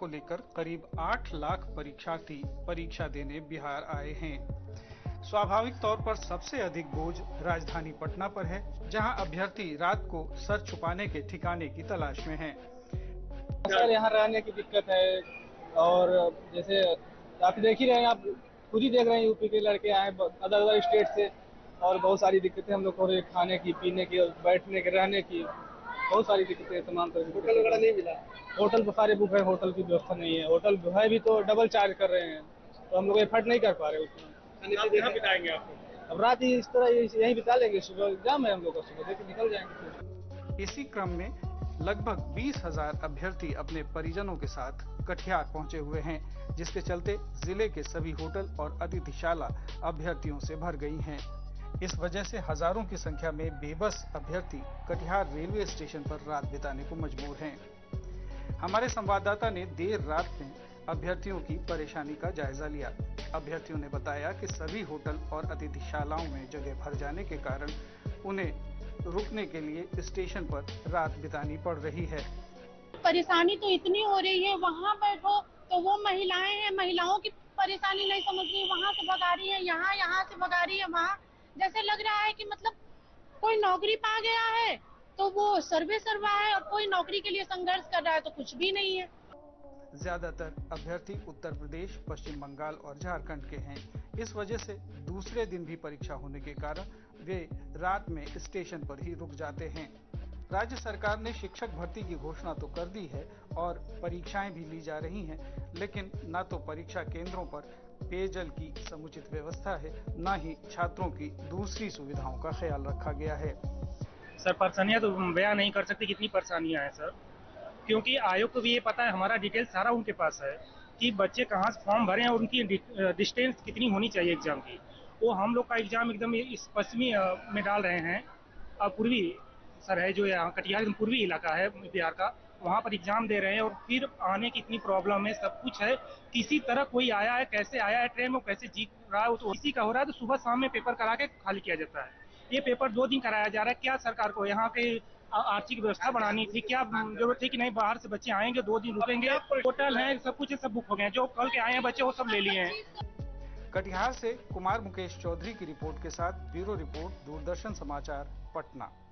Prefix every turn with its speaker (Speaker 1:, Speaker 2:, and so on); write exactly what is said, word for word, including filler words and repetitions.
Speaker 1: को लेकर करीब आठ लाख परीक्षार्थी परीक्षा देने बिहार आए हैं। स्वाभाविक तौर पर सबसे अधिक बोझ राजधानी पटना पर है, जहां अभ्यर्थी रात को सर छुपाने के ठिकाने की तलाश में हैं।
Speaker 2: सर यहाँ रहने की दिक्कत है, और जैसे आप देख ही रहे हैं, आप खुद ही देख रहे हैं, यूपी के लड़के आए अदर अदर स्टेट से, और बहुत सारी दिक्कतें हम लोग को खाने की, पीने की, बैठने के, रहने की बहुत सारी दिक्कतें, तमाम तरह की। होटल वगैरह नहीं मिला? होटल तो सारे बुक है, होटल की व्यवस्था नहीं है। होटल जो है भी तो डबल चार्ज कर रहे हैं, तो हम लोग एफर्ट नहीं कर पा रहे उसमें। कहाँ बिताएंगे आप? अब रात ही इस तरह यहीं बिता लेंगे, सुबह एग्जाम है हम लोग का, सुबह देख निकल जाएंगे।
Speaker 1: इसी क्रम में लगभग बीस हजार अभ्यर्थी अपने परिजनों के साथ कटिहार पहुंचे हुए हैं, जिसके चलते जिले के सभी होटल और अतिथिशाला अभ्यर्थियों से भर गई हैं। इस वजह से हजारों की संख्या में बेबस अभ्यर्थी कटिहार रेलवे स्टेशन पर रात बिताने को मजबूर हैं। हमारे संवाददाता ने देर रात में अभ्यर्थियों की परेशानी का जायजा लिया। अभ्यर्थियों ने बताया कि सभी होटल और अतिथिशालाओं में जगह भर जाने के कारण उन्हें रुकने के लिए स्टेशन पर रात बितानी पड़ रही है।
Speaker 3: परेशानी तो इतनी हो रही है, वहाँ बैठो तो वो महिलाएं हैं, महिलाओं की परेशानी नहीं समझ रही, वहाँ से भगा रही है, यहाँ यहाँ से भगा रही है वहाँ। जैसे लग रहा है कि मतलब कोई नौकरी पा गया है तो वो सर्वे सर्वा है, और कोई नौकरी के लिए संघर्ष कर रहा है तो कुछ भी नहीं है।
Speaker 1: ज्यादातर अभ्यर्थी उत्तर प्रदेश, पश्चिम बंगाल और झारखंड के हैं। इस वजह से दूसरे दिन भी परीक्षा होने के कारण वे रात में स्टेशन पर ही रुक जाते हैं। राज्य सरकार ने शिक्षक भर्ती की घोषणा तो कर दी है और परीक्षाएं भी ली जा रही हैं, लेकिन न तो परीक्षा केंद्रों पर पेयजल की समुचित व्यवस्था है, न ही छात्रों की दूसरी सुविधाओं का ख्याल रखा गया है।
Speaker 4: सर परेशानियां तो बयां नहीं कर सकते कितनी परेशानियां हैं सर, क्योंकि आयोग को भी ये पता है, हमारा डिटेल सारा उनके पास है कि बच्चे कहाँ से फॉर्म भरे हैं और उनकी डिस्टेंस कितनी होनी चाहिए एग्जाम की। वो हम लोग का एग्जाम एकदम इस पश्चिमी में डाल रहे हैं, और पूर्वी सर है जो यहाँ कटिहार पूर्वी इलाका है बिहार का, वहाँ पर एग्जाम दे रहे हैं, और फिर आने की इतनी प्रॉब्लम है, सब कुछ है। किसी तरह कोई आया है, कैसे आया है ट्रेन में, कैसे जीत रहा है, तो इसी का हो रहा है, तो सुबह शाम में पेपर करा के खाली किया जाता है। ये पेपर दो दिन कराया जा रहा है। क्या सरकार को यहाँ के आर्थिक व्यवस्था बढ़ानी थी, क्या जरूरत थी कि नहीं बाहर से बच्चे आएंगे, दो दिन रुकेंगे, होटल है, सब कुछ है, सब बुक हो गए, जो कल के आए हैं बच्चे वो सब ले लिए हैं।
Speaker 1: कटिहार से कुमार मुकेश चौधरी की रिपोर्ट के साथ ब्यूरो रिपोर्ट, दूरदर्शन समाचार, पटना।